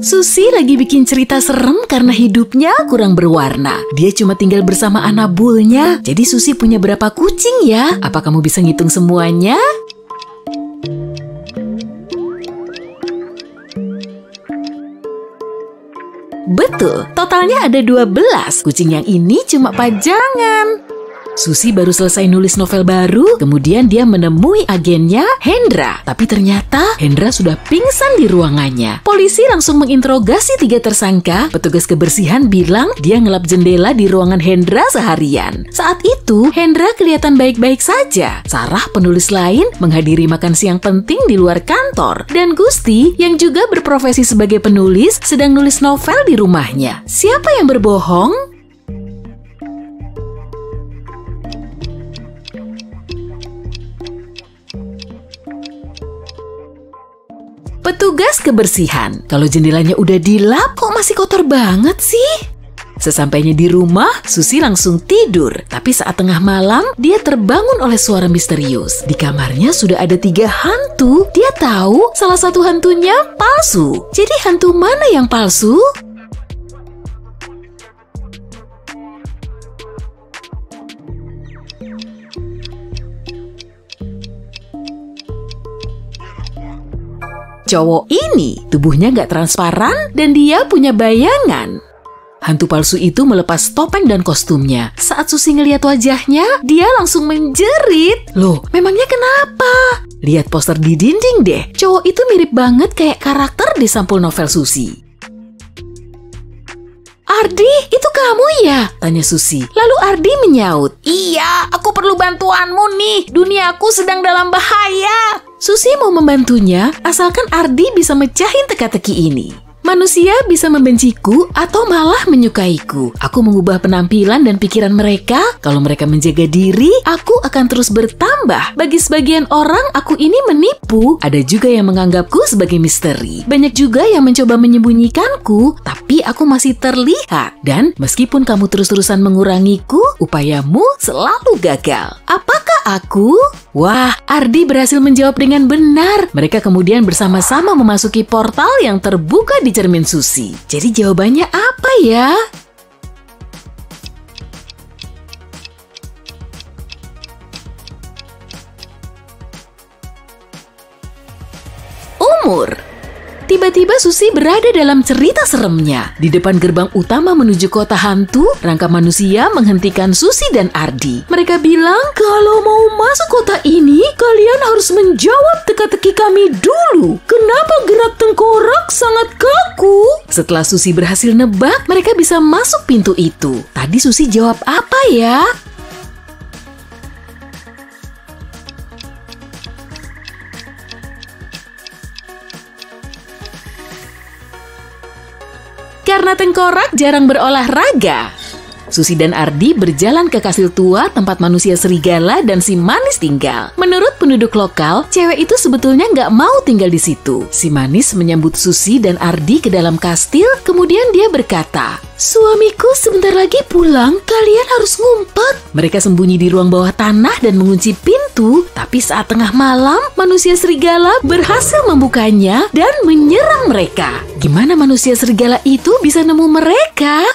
Susi lagi bikin cerita serem karena hidupnya kurang berwarna. Dia cuma tinggal bersama Annabulnya. Jadi Susi punya berapa kucing ya? Apa kamu bisa ngitung semuanya? Betul, totalnya ada 12. Kucing yang ini cuma pajangan. Susi baru selesai nulis novel baru, kemudian dia menemui agennya, Hendra. Tapi ternyata Hendra sudah pingsan di ruangannya. Polisi langsung menginterogasi 3 tersangka. Petugas kebersihan bilang dia ngelap jendela di ruangan Hendra seharian. Saat itu, Hendra kelihatan baik-baik saja. Sarah, penulis lain, menghadiri makan siang penting di luar kantor. Dan Gusti, yang juga berprofesi sebagai penulis, sedang nulis novel di rumahnya. Siapa yang berbohong? Petugas kebersihan, kalau jendelanya udah dilap, kok masih kotor banget sih? Sesampainya di rumah, Susi langsung tidur. Tapi saat tengah malam, dia terbangun oleh suara misterius. Di kamarnya sudah ada 3 hantu. Dia tahu salah satu hantunya palsu. Jadi hantu mana yang palsu? Cowok ini tubuhnya nggak transparan dan dia punya bayangan. Hantu palsu itu melepas topeng dan kostumnya. Saat Susi ngeliat wajahnya, dia langsung menjerit. Loh, memangnya kenapa? Lihat poster di dinding deh. Cowok itu mirip banget kayak karakter di sampul novel Susi. Ardi, itu kamu ya? Tanya Susi. Lalu Ardi menyaut. Iya, aku perlu bantuanmu nih. Duniaku sedang dalam bahaya. Susi mau membantunya, asalkan Ardi bisa mecahin teka-teki ini. Manusia bisa membenciku atau malah menyukaiku. Aku mengubah penampilan dan pikiran mereka. Kalau mereka menjaga diri, aku akan terus bertambah. Bagi sebagian orang, aku ini menipu. Ada juga yang menganggapku sebagai misteri. Banyak juga yang mencoba menyembunyikanku, tapi aku masih terlihat. Dan meskipun kamu terus-terusan mengurangiku, upayamu selalu gagal. Apakah aku? Wah, Ardi berhasil menjawab dengan benar. Mereka kemudian bersama-sama memasuki portal yang terbuka di cermin Susi. Jadi jawabannya apa ya? Umur. Tiba-tiba Susi berada dalam cerita seremnya. Di depan gerbang utama menuju kota hantu, rangka manusia menghentikan Susi dan Ardi. Mereka bilang, kalau mau masuk kota ini, kalian harus menjawab teka-teki kami dulu. Kenapa gerak tengkorak sangat kaku? Setelah Susi berhasil nebak, mereka bisa masuk pintu itu. Tadi Susi jawab apa ya? Karena tengkorak jarang berolahraga. Susi dan Ardi berjalan ke kastil tua tempat manusia serigala dan si manis tinggal. Menurut penduduk lokal, cewek itu sebetulnya nggak mau tinggal di situ. Si manis menyambut Susi dan Ardi ke dalam kastil, kemudian dia berkata, "Suamiku sebentar lagi pulang, kalian harus ngumpet." Mereka sembunyi di ruang bawah tanah dan mengunci pintu, tapi saat tengah malam, manusia serigala berhasil membukanya dan menyerang mereka. Gimana manusia serigala itu bisa nemu mereka?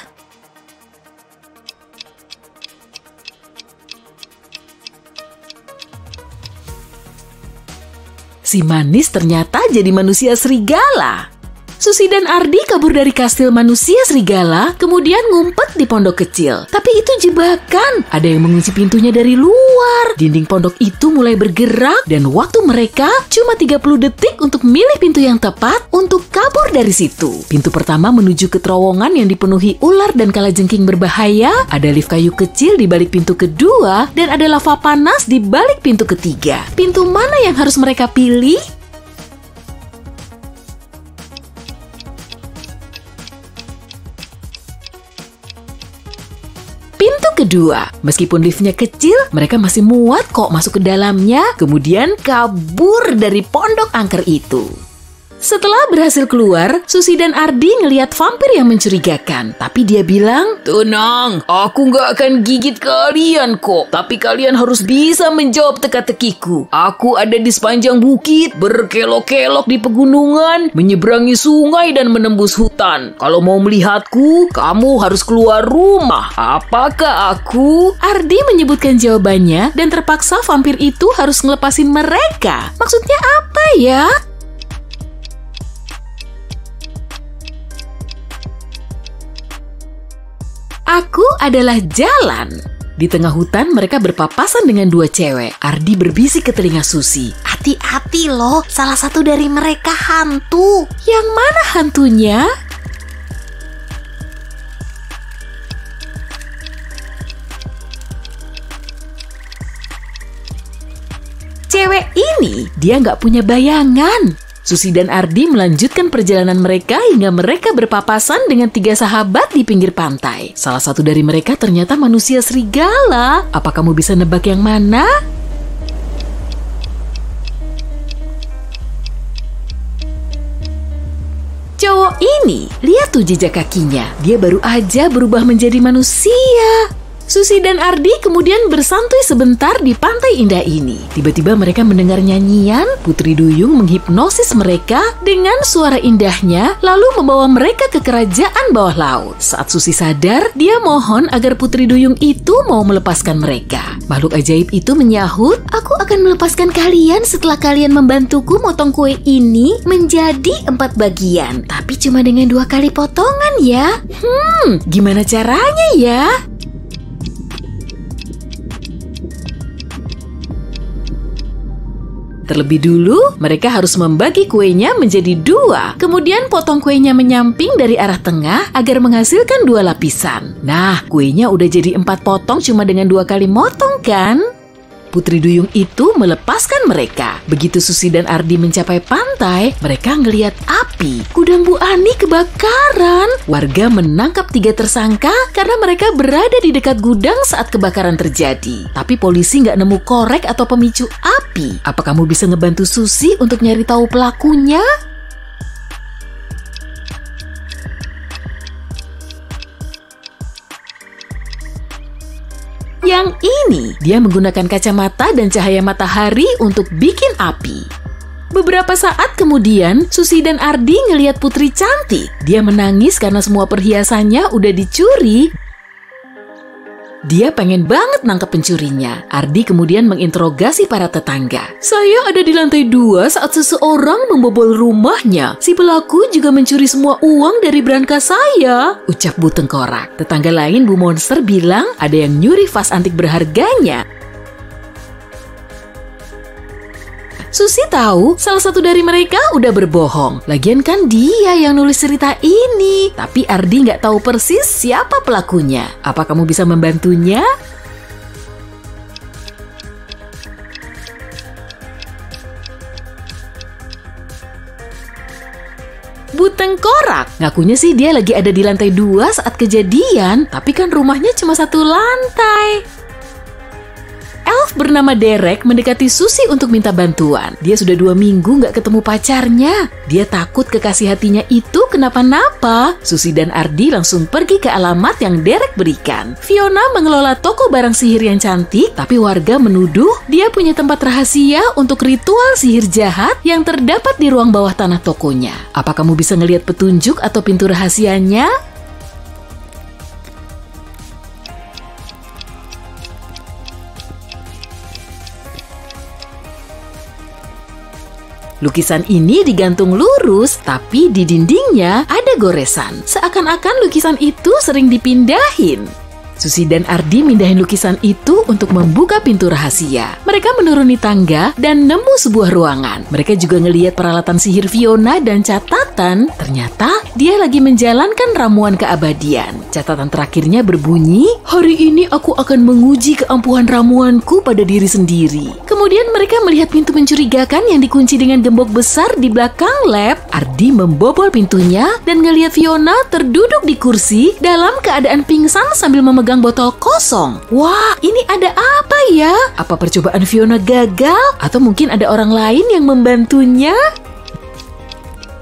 Si manis ternyata jadi manusia serigala. Susi dan Ardi kabur dari kastil manusia serigala, kemudian ngumpet di pondok kecil. Tapi itu jebakan. Ada yang mengunci pintunya dari luar. Dinding pondok itu mulai bergerak dan waktu mereka cuma 30 detik untuk milih pintu yang tepat untuk kabur dari situ. Pintu pertama menuju ke terowongan yang dipenuhi ular dan kalajengking berbahaya. Ada lift kayu kecil di balik pintu kedua dan ada lava panas di balik pintu ketiga. Pintu mana yang harus mereka pilih? Pintu kedua, meskipun liftnya kecil, mereka masih muat kok masuk ke dalamnya, kemudian kabur dari pondok angker itu. Setelah berhasil keluar, Susi dan Ardi ngelihat vampir yang mencurigakan. Tapi dia bilang, "Tenang, aku nggak akan gigit kalian kok. Tapi kalian harus bisa menjawab teka-tekiku. Aku ada di sepanjang bukit, berkelok-kelok di pegunungan, menyeberangi sungai dan menembus hutan. Kalau mau melihatku, kamu harus keluar rumah. Apakah aku?" Ardi menyebutkan jawabannya dan terpaksa vampir itu harus ngelepasin mereka. Maksudnya apa ya? Aku adalah jalan. Di tengah hutan mereka berpapasan dengan dua cewek. Ardi berbisik ke telinga Susi. Hati-hati loh, salah satu dari mereka hantu. Yang mana hantunya? Cewek ini, dia nggak punya bayangan. Susi dan Ardi melanjutkan perjalanan mereka hingga mereka berpapasan dengan 3 sahabat di pinggir pantai. Salah satu dari mereka ternyata manusia serigala. Apa kamu bisa nebak yang mana? Cowok ini, lihat tuh jejak kakinya. Dia baru aja berubah menjadi manusia. Susi dan Ardi kemudian bersantai sebentar di pantai indah ini. Tiba-tiba mereka mendengar nyanyian. Putri Duyung menghipnosis mereka dengan suara indahnya, lalu membawa mereka ke kerajaan bawah laut. Saat Susi sadar, dia mohon agar Putri Duyung itu mau melepaskan mereka. Makhluk ajaib itu menyahut, "Aku akan melepaskan kalian setelah kalian membantuku motong kue ini menjadi 4 bagian. Tapi cuma dengan 2 kali potongan ya." Gimana caranya ya? Terlebih dulu, mereka harus membagi kuenya menjadi 2. Kemudian potong kuenya menyamping dari arah tengah agar menghasilkan 2 lapisan. Nah, kuenya udah jadi 4 potong cuma dengan 2 kali motong kan? Putri Duyung itu melepaskan mereka. Begitu Susi dan Ardi mencapai pantai, mereka ngelihat api. Gudang Bu Ani kebakaran. Warga menangkap 3 tersangka karena mereka berada di dekat gudang saat kebakaran terjadi. Tapi polisi nggak nemu korek atau pemicu api. Apa kamu bisa ngebantu Susi untuk nyari tahu pelakunya? Yang ini, dia menggunakan kacamata dan cahaya matahari untuk bikin api. Beberapa saat kemudian, Susi dan Ardi ngelihat putri cantik. Dia menangis karena semua perhiasannya udah dicuri. Dia pengen banget nangkep pencurinya. Ardi kemudian menginterogasi para tetangga. "Saya ada di lantai 2 saat seseorang membobol rumahnya. Si pelaku juga mencuri semua uang dari brankas saya," ucap Bu Tengkorak. Tetangga lain, Bu Monster, bilang ada yang nyuri vas antik berharganya. Susi tahu salah satu dari mereka udah berbohong. Lagian kan dia yang nulis cerita ini. Tapi Ardi nggak tahu persis siapa pelakunya. Apa kamu bisa membantunya? Bu Tengkorak ngakunya sih dia lagi ada di lantai 2 saat kejadian. Tapi kan rumahnya cuma 1 lantai. Elf bernama Derek mendekati Susi untuk minta bantuan. Dia sudah 2 minggu nggak ketemu pacarnya. Dia takut kekasih hatinya itu kenapa-napa. Susi dan Ardi langsung pergi ke alamat yang Derek berikan. Fiona mengelola toko barang sihir yang cantik, tapi warga menuduh dia punya tempat rahasia untuk ritual sihir jahat yang terdapat di ruang bawah tanah tokonya. Apa kamu bisa ngelihat petunjuk atau pintu rahasianya? Lukisan ini digantung lurus, tapi di dindingnya ada goresan. Seakan-akan lukisan itu sering dipindahin. Susi dan Ardi mindahin lukisan itu untuk membuka pintu rahasia. Mereka menuruni tangga dan nemu sebuah ruangan. Mereka juga ngelihat peralatan sihir Fiona dan catatan. Ternyata dia lagi menjalankan ramuan keabadian. Catatan terakhirnya berbunyi, "Hari ini aku akan menguji keampuhan ramuanku pada diri sendiri." Kemudian mereka melihat pintu mencurigakan yang dikunci dengan gembok besar di belakang lab. Ardi membobol pintunya dan ngelihat Fiona terduduk di kursi dalam keadaan pingsan sambil memegang botol kosong. Wah, ini ada apa ya? Apa percobaan Fiona gagal? Atau mungkin ada orang lain yang membantunya?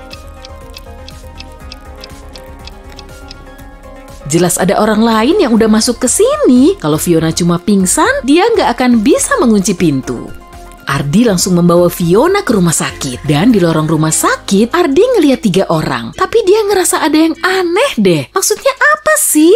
Jelas ada orang lain yang udah masuk ke sini. Kalau Fiona cuma pingsan, dia nggak akan bisa mengunci pintu. Ardi langsung membawa Fiona ke rumah sakit. Dan di lorong rumah sakit, Ardi ngeliat 3 orang. Tapi dia ngerasa ada yang aneh deh. Maksudnya apa sih?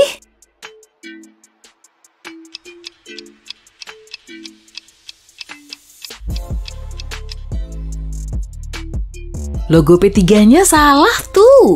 Logo P3-nya salah tuh.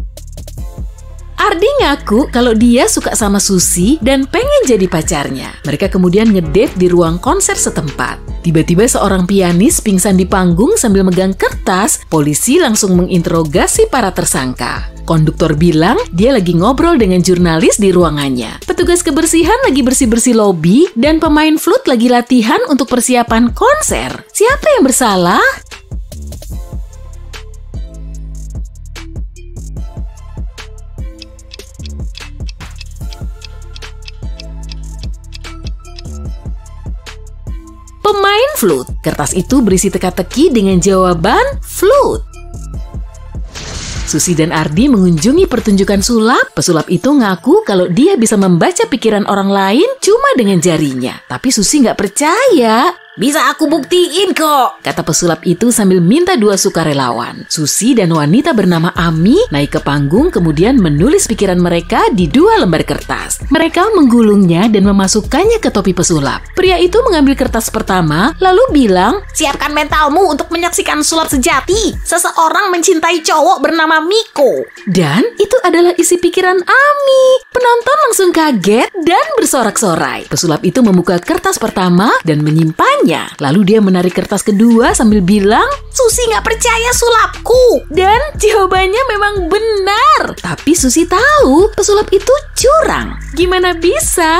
Ardi ngaku kalau dia suka sama Susi dan pengen jadi pacarnya. Mereka kemudian ngedate di ruang konser setempat. Tiba-tiba seorang pianis pingsan di panggung sambil megang kertas. Polisi langsung menginterogasi para tersangka. Konduktor bilang dia lagi ngobrol dengan jurnalis di ruangannya. Petugas kebersihan lagi bersih-bersih lobi dan pemain flute lagi latihan untuk persiapan konser. Siapa yang bersalah? Pemain flute. Kertas itu berisi teka-teki dengan jawaban flute. Susi dan Ardi mengunjungi pertunjukan sulap. Pesulap itu ngaku kalau dia bisa membaca pikiran orang lain cuma dengan jarinya. Tapi Susi nggak percaya. Bisa aku buktiin kok, kata pesulap itu sambil minta 2 sukarelawan. Susi dan wanita bernama Ami naik ke panggung kemudian menulis pikiran mereka di 2 lembar kertas. Mereka menggulungnya dan memasukkannya ke topi pesulap. Pria itu mengambil kertas pertama lalu bilang, siapkan mentalmu untuk menyaksikan sulap sejati. Seseorang mencintai cowok bernama Miko. Dan itu adalah isi pikiran Ami. Penonton langsung kaget dan bersorak-sorai. Pesulap itu membuka kertas pertama dan menyimpannya. Lalu dia menarik kertas kedua sambil bilang, Susi nggak percaya sulapku. Dan jawabannya memang benar. Tapi Susi tahu pesulap itu curang. Gimana bisa?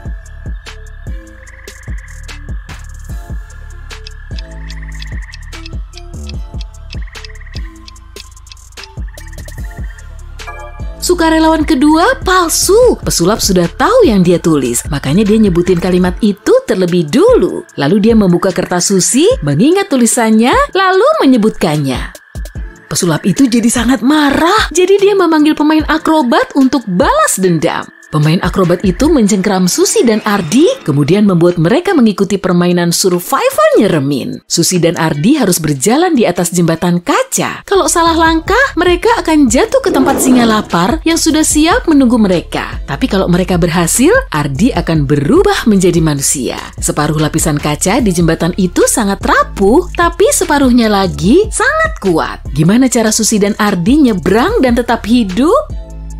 Sukarelawan kedua palsu. Pesulap sudah tahu yang dia tulis, makanya dia nyebutin kalimat itu terlebih dulu. Lalu dia membuka kertas Susi, mengingat tulisannya, lalu menyebutkannya. Pesulap itu jadi sangat marah, jadi dia memanggil pemain akrobat untuk balas dendam. Pemain akrobat itu mencengkram Susi dan Ardi, kemudian membuat mereka mengikuti permainan survival nyeremin. Susi dan Ardi harus berjalan di atas jembatan kaca. Kalau salah langkah, mereka akan jatuh ke tempat singa lapar yang sudah siap menunggu mereka. Tapi kalau mereka berhasil, Ardi akan berubah menjadi manusia. Separuh lapisan kaca di jembatan itu sangat rapuh, tapi separuhnya lagi sangat kuat. Gimana cara Susi dan Ardi nyebrang dan tetap hidup?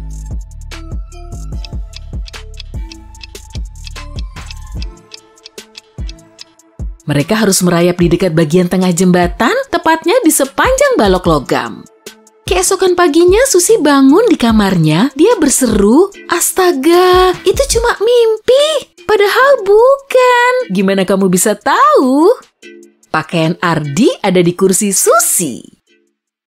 Mereka harus merayap di dekat bagian tengah jembatan, tepatnya di sepanjang balok logam. Keesokan paginya Susi bangun di kamarnya, dia berseru, astaga, itu cuma mimpi. Padahal bukan. Gimana kamu bisa tahu? Pakaian Ardi ada di kursi Susi.